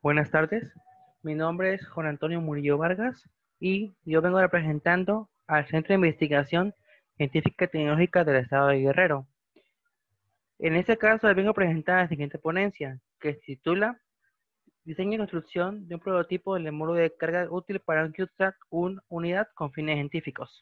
Buenas tardes, mi nombre es Juan Antonio Murillo Vargas y yo vengo representando al Centro de Investigación Científica y Tecnológica del Estado de Guerrero. En este caso, les vengo a presentar la siguiente ponencia, que se titula Diseño y construcción de un prototipo del módulo de carga útil para un CubeSat, una unidad con fines científicos.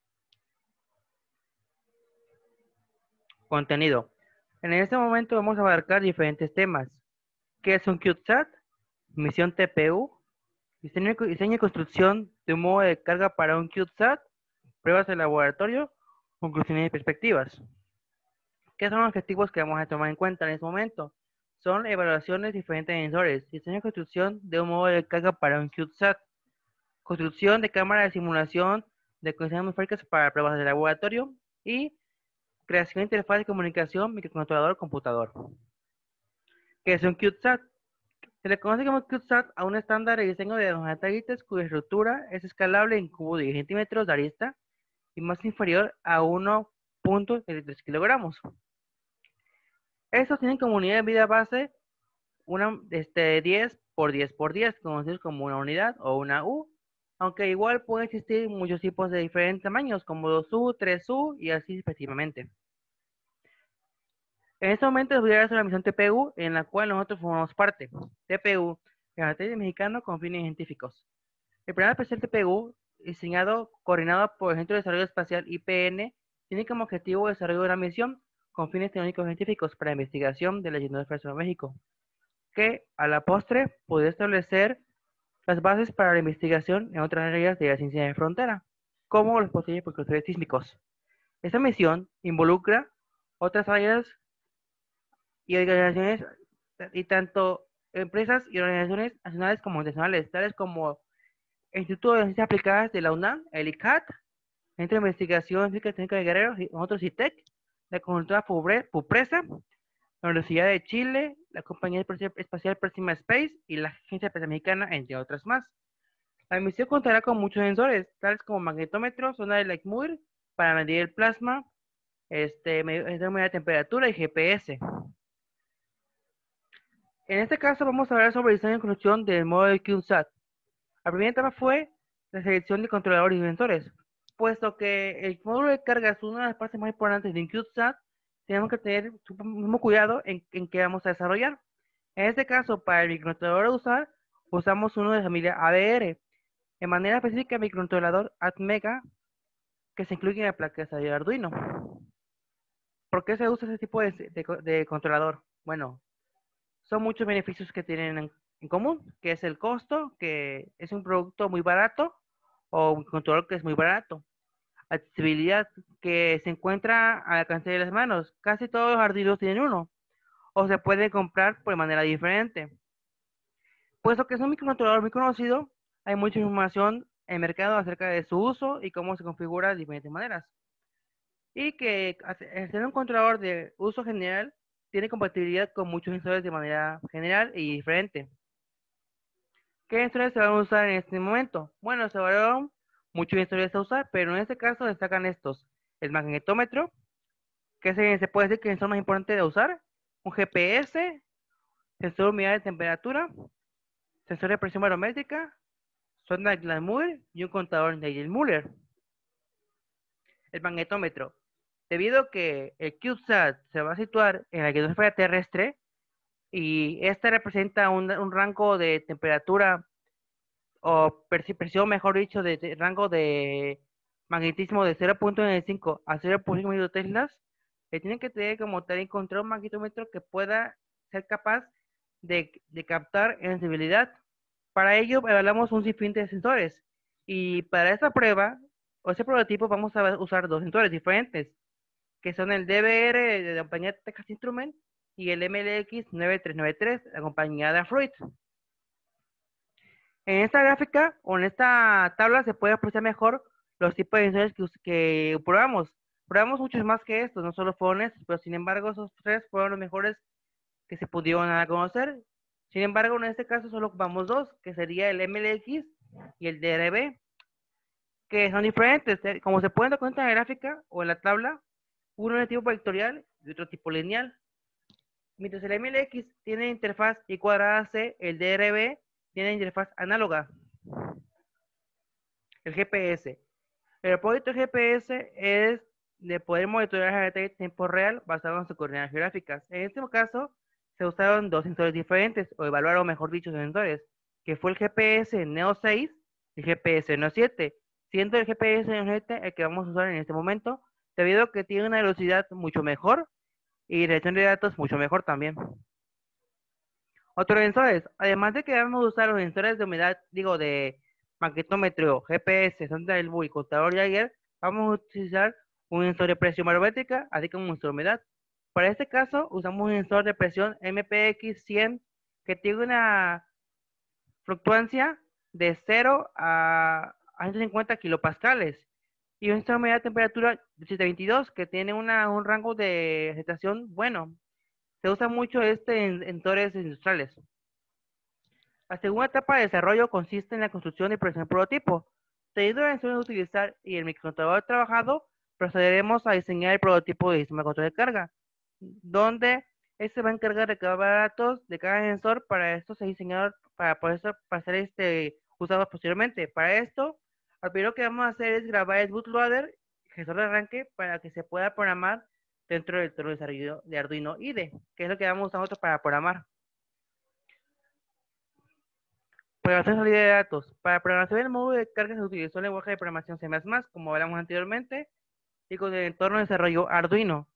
Contenido. En este momento vamos a abarcar diferentes temas. ¿Qué es un CubeSat? Misión TPU. Diseño y construcción de un modo de carga para un CubeSat, pruebas de laboratorio, conclusiones y perspectivas. ¿Qué son los objetivos que vamos a tomar en cuenta en este momento? Son evaluaciones de diferentes sensores, diseño y construcción de un modo de carga para un CubeSat, construcción de cámaras de simulación de condiciones atmosféricas para pruebas de laboratorio y creación de interfaz de comunicación microcontrolador-computador. ¿Qué es un CubeSat? Se le conoce como CubeSat a un estándar de diseño de los satélites cuya estructura es escalable en cubos de 10 centímetros de arista y más inferior a 1.3 kilogramos. Estos tienen como unidad de medida base una 10 por 10 por 10, conocidos como una unidad o una U, aunque igual pueden existir muchos tipos de diferentes tamaños, como 2U, 3U y así respectivamente. En este momento les voy a dar sobre la misión TPU, en la cual nosotros formamos parte. TPU, el Satélite Mexicano con fines científicos. El programa especial TPU, diseñado, coordinado por el Centro de Desarrollo Espacial IPN, tiene como objetivo el desarrollo de una misión con fines tecnológicos científicos para investigación de la Universidad de México, que a la postre puede establecer las bases para la investigación en otras áreas de la ciencia de frontera, como los posibles precursores sísmicos. Esta misión involucra otras áreas y organizaciones, y tanto empresas y organizaciones nacionales como internacionales, tales como el Instituto de Ciencias Aplicadas de la UNAM, el ICAT, Centro de Investigación Física y Técnica de Guerrero, y otros CITEC, la consultora FUPRESA, la Universidad de Chile, la Compañía Espacial Próxima Space y la Agencia Espacial Mexicana, entre otras más. La misión contará con muchos sensores, tales como magnetómetro, sonda de Leitmour para medir el plasma, medir la temperatura y GPS. En este caso vamos a hablar sobre el diseño y construcción del módulo de CubeSat. La primera etapa fue la selección de controladores y sensores. Puesto que el módulo de carga es una de las partes más importantes de un CubeSat, tenemos que tener su mismo cuidado en qué vamos a desarrollar. En este caso, para el microcontrolador a usar, usamos uno de la familia ADR. De manera específica, el microcontrolador ATmega, que se incluye en la placa de Arduino. ¿Por qué se usa ese tipo de controlador? Bueno, son muchos beneficios que tienen en común, que es el costo, que es un producto muy barato, o un controlador que es muy barato. Accesibilidad, que se encuentra al alcance de las manos. Casi todos los arduinos tienen uno, o se pueden comprar por manera diferente. Puesto que es un microcontrolador muy conocido, hay mucha información en el mercado acerca de su uso y cómo se configura de diferentes maneras. Y que al ser un controlador de uso general, tiene compatibilidad con muchos sensores de manera general y diferente. ¿Qué sensores se van a usar en este momento? Bueno, se evaluaron muchos sensores a usar, pero en este caso destacan estos. El magnetómetro, que se puede decir que es el sensor más importante de usar. Un GPS, sensor de humedad de temperatura, sensor de presión barométrica, sonda de Gladmour y un contador de Muller. El magnetómetro. Debido a que el CubeSat se va a situar en la ionosfera terrestre y esta representa un rango de temperatura o presión, mejor dicho, de rango de magnetismo de 0.95 a 0.5 militeslas, tienen que tener como tal encontrar un magnetómetro que pueda ser capaz de captar sensibilidad. Para ello evaluamos un sinfín de sensores y para esta prueba o ese prototipo vamos a usar dos sensores diferentes, que son el DVR de la compañía Texas Instruments y el MLX 9393 de la compañía de Fruit. En esta gráfica o en esta tabla se puede apreciar mejor los tipos de sensores que probamos. Probamos muchos más que estos, no solo fueron estos, pero sin embargo esos tres fueron los mejores que se pudieron conocer. Sin embargo, en este caso solo ocupamos dos, que sería el MLX y el DRB, que son diferentes. Como se puede dar cuenta en la gráfica o en la tabla, uno es de tipo vectorial y otro tipo lineal. Mientras el MLX tiene interfaz Y cuadrada C, el DRB tiene interfaz análoga, el GPS. El propósito del GPS es de poder monitorear la geometría en tiempo real basado en sus coordenadas geográficas. En este caso, se usaron dos sensores diferentes, o evaluaron, mejor dicho, sensores, que fue el GPS Neo 6 y el GPS Neo 7, siendo el GPS Neo 7 el que vamos a usar en este momento, debido a que tiene una velocidad mucho mejor y reacción de datos mucho mejor también. Otros sensores, además de que vamos a usar los sensores de humedad, digo, de magnetómetro, GPS, sonda del y contador Geiger, vamos a utilizar un sensor de presión barométrica, así como un sensor de humedad. Para este caso, usamos un sensor de presión MPX 100 que tiene una fluctuancia de 0 a 150 kilopascales y un sensor de humedad de temperatura de 722 que tiene un rango de agitación bueno. Se usa mucho este en entornos industriales. La segunda etapa de desarrollo consiste en la construcción y producción de prototipo. Teniendo la intención de utilizar y el microcontrolador trabajado, procederemos a diseñar el prototipo de sistema de control de carga, donde este va a encargar de grabar datos de cada sensor. Para esto se ha diseñado para poder ser usados posteriormente. Para esto, lo primero que vamos a hacer es grabar el bootloader, gestor de arranque, para que se pueda programar dentro del desarrollo de Arduino IDE, que es lo que vamos a usar nosotros para programar. Programación de salida de datos. Para programación del módulo de carga se utilizó el lenguaje de programación C++, como hablamos anteriormente, y con el entorno de desarrollo Arduino.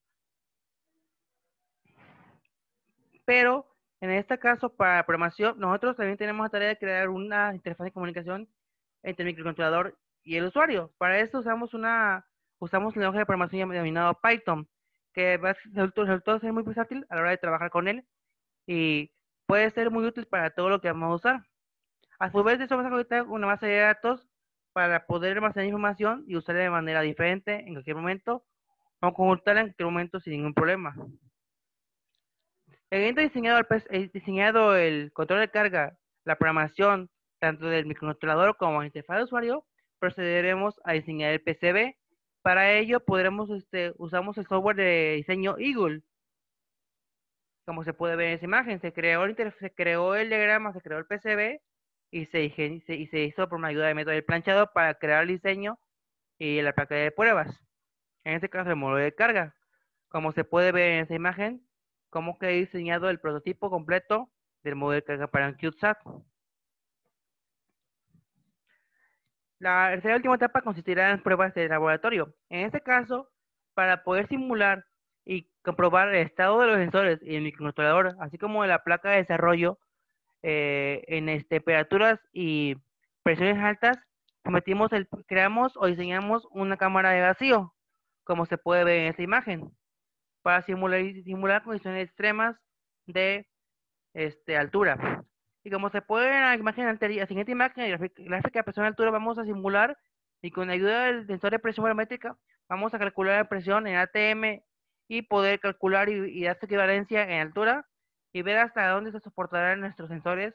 Pero en este caso, para programación, nosotros también tenemos la tarea de crear una interfaz de comunicación entre el microcontrolador y el usuario. Para esto usamos el lenguaje de programación denominado Python, que resultó ser muy versátil a la hora de trabajar con él y puede ser muy útil para todo lo que vamos a usar. A su vez, eso vamos a conectar una base de datos para poder almacenar información y usarla de manera diferente en cualquier momento o consultarla en cualquier momento sin ningún problema. Habiendo diseñado el control de carga, la programación tanto del microcontrolador como la interfaz de usuario, procederemos a diseñar el PCB. Para ello usamos el software de diseño Eagle. Como se puede ver en esa imagen, se creó el diagrama, se creó el PCB y se hizo por una ayuda de método del planchado para crear el diseño y la placa de pruebas. En este caso, el módulo de carga. Como se puede ver en esa imagen, cómo quedó diseñado el prototipo completo del módulo de carga para un CubeSat. La tercera y última etapa consistirá en pruebas de laboratorio. En este caso, para poder simular y comprobar el estado de los sensores y el microcontrolador, así como de la placa de desarrollo, en temperaturas y presiones altas, creamos o diseñamos una cámara de vacío, como se puede ver en esta imagen, para simular condiciones extremas de altura. Y como se puede ver en la imagen anterior, la siguiente imagen, gráfica de presión de altura, vamos a simular y con ayuda del sensor de presión barométrica, vamos a calcular la presión en ATM y poder calcular y dar su equivalencia en altura y ver hasta dónde se soportarán nuestros sensores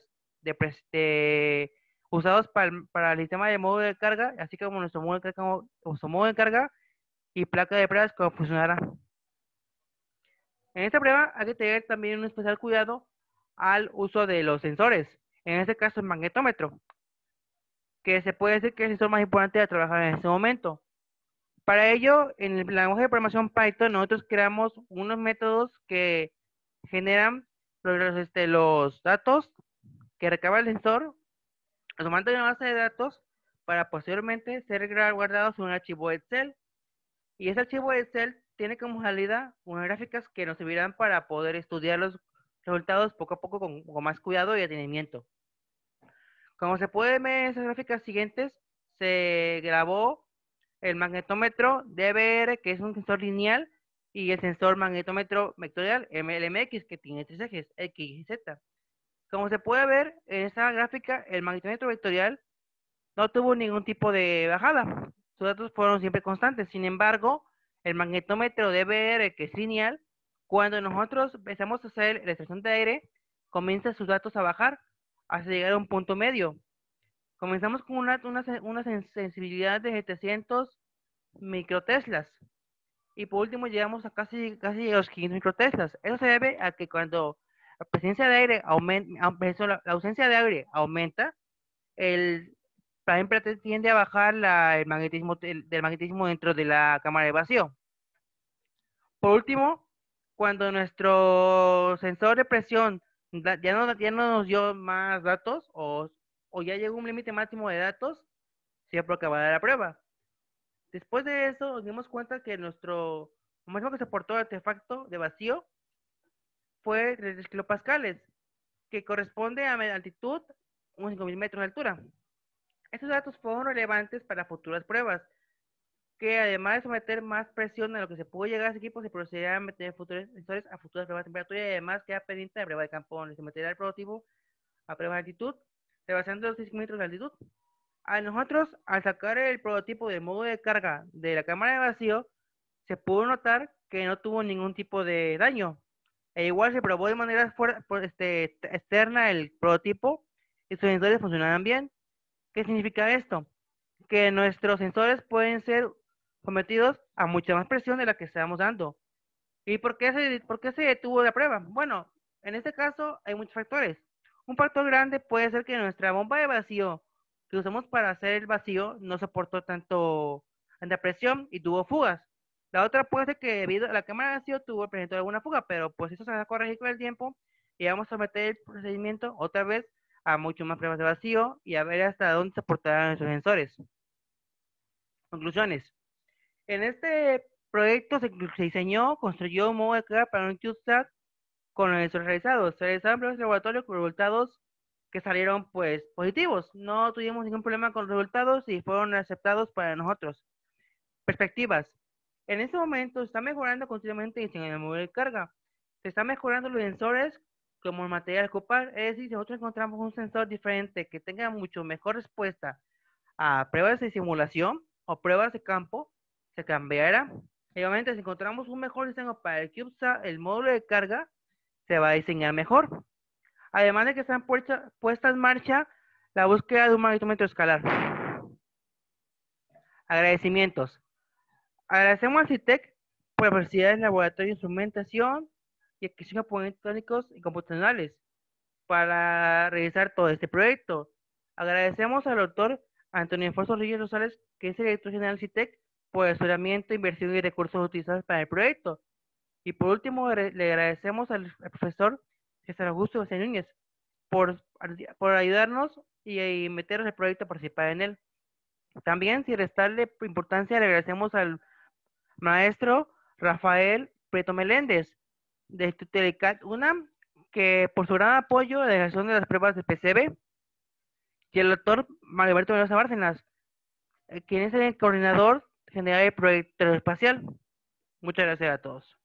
usados para el sistema de módulo de carga, así como nuestro módulo de carga y placa de pruebas, cómo funcionará. En esta prueba hay que tener también un especial cuidado al uso de los sensores, en este caso el magnetómetro, que se puede decir que es el sensor más importante de trabajar en este momento. Para ello, en el lenguaje de programación Python, nosotros creamos unos métodos que generan los datos que recaba el sensor, los mandan en una base de datos para posteriormente ser guardados en un archivo Excel. Y ese archivo Excel tiene como salida unas gráficas que nos servirán para poder estudiar los resultados poco a poco con más cuidado y detenimiento. Como se puede ver en esas gráficas siguientes, se grabó el magnetómetro DBR, que es un sensor lineal, y el sensor magnetómetro vectorial, MLMX, que tiene tres ejes, X y Z. Como se puede ver en esta gráfica, el magnetómetro vectorial no tuvo ningún tipo de bajada. Sus datos fueron siempre constantes. Sin embargo, el magnetómetro DBR, que es lineal, cuando nosotros empezamos a hacer la extracción de aire, comienza sus datos a bajar hasta llegar a un punto medio. Comenzamos con una sensibilidad de 700 microteslas. Y por último llegamos a casi los 500 microteslas. Eso se debe a que cuando la presencia de aire aumenta, la ausencia de aire aumenta, el también tiende a bajar el magnetismo del magnetismo dentro de la cámara de vacío. Por último, cuando nuestro sensor de presión ya no nos dio más datos o ya llegó un límite máximo de datos, se por acabada la prueba. Después de eso, nos dimos cuenta que nuestro máximo que soportó el artefacto de vacío fue 3 kilopascales, que corresponde a altitud unos 5.000 metros de altura. Estos datos fueron relevantes para futuras pruebas, que además de someter más presión a lo que se pudo llegar a ese equipo, se procederá a meter futuros sensores a futuras pruebas de temperatura y además queda pendiente de prueba de campo, donde se meterá el prototipo a prueba de altitud, rebasando los 6 metros de altitud. A nosotros, al sacar el prototipo del modo de carga de la cámara de vacío, se pudo notar que no tuvo ningún tipo de daño. E igual se probó de manera externa el prototipo y sus sensores funcionaban bien. ¿Qué significa esto? Que nuestros sensores pueden ser sometidos a mucha más presión de la que estamos dando. ¿Y por qué se detuvo la prueba? Bueno, en este caso hay muchos factores. Un factor grande puede ser que nuestra bomba de vacío que usamos para hacer el vacío no soportó tanta presión y tuvo fugas. La otra puede ser que debido a la cámara de vacío tuvo presentado alguna fuga, pero pues eso se va a corregir con el tiempo y vamos a meter el procedimiento otra vez a mucho más pruebas de vacío y a ver hasta dónde soportarán nuestros sensores. Conclusiones. En este proyecto se diseñó, construyó un modo de carga para un CubeSat con los sensores realizados. Se realizaron pruebas de laboratorio con resultados que salieron pues positivos. No tuvimos ningún problema con los resultados y fueron aceptados para nosotros. Perspectivas. En este momento se está mejorando continuamente el diseño del modo de carga. Se está mejorando los sensores como el material ocupar. Es decir, si nosotros encontramos un sensor diferente que tenga mucho mejor respuesta a pruebas de simulación o pruebas de campo, se cambiará. Obviamente, si encontramos un mejor diseño para el CubeSat, el módulo de carga se va a diseñar mejor. Además de que están puesta en marcha la búsqueda de un magnetómetro escalar. Agradecimientos. Agradecemos al CITEC por la facilidad de laboratorio de instrumentación y adquisición de componentes técnicos y computacionales para realizar todo este proyecto. Agradecemos al doctor Antonio Enforzo Reyes Rosales, que es el director general del CITEC, por el asesoramiento, inversión y recursos utilizados para el proyecto. Y por último, le agradecemos al profesor César Augusto José Núñez por ayudarnos y meternos en el proyecto a participar en él. También, sin restarle importancia, le agradecemos al maestro Rafael Prieto Meléndez de Tutelicat UNAM, que por su gran apoyo en la realización de las pruebas de PCB, y el doctor Mario Alberto Mendoza Bárcenas, quien es el coordinador general del proyecto espacial. Muchas gracias a todos.